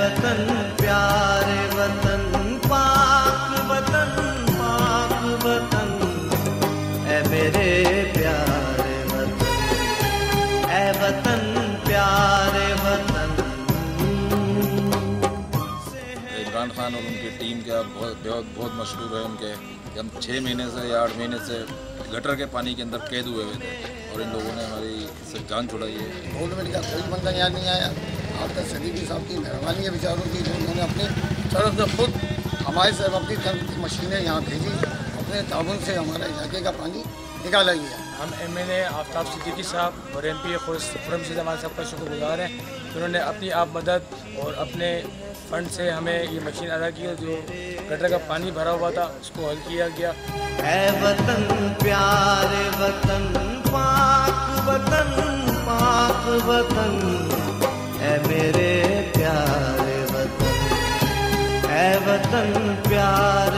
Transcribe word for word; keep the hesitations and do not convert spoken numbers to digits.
वतन प्यारे वतन पाक वतन पाक वतन, ऐ मेरे प्यारे वतन, ऐ वतन प्यारे वतन। इमरान खान और उनकी टीम का बहुत बहुत बहुत मशहूर है उनके कि हम छः महीने से या आठ महीने से गटर के पानी के अंदर कैद हुए हुए थे और इन लोगों ने हमारी से जान छुड़ाई है। गवर्नमेंट का कोई बंदा यहाँ नहीं आया। आप तक सदीकी साहब की मेहरबानी है बेचारों की, जो उन्होंने अपनी तरफ से खुद हमारे से अपनी तरफ की मशीनें यहाँ भेजी, अपने ताउन से हमारे इलाके का पानी निकाला गया। हम M N A Aftab Siddiqui साहब और एम पी ए खुर्रम हमारे सबका शुक्रगुजार हैं, उन्होंने अपनी आप मदद और अपने फंड से हमें ये मशीन अदा की, जो गटर का पानी भरा हुआ था उसको हल किया गया। ऐ वतन प्यारे वतन पाक वतन पाक वतन, ऐ मेरे प्यारे वतन, ऐ वतन प्यारे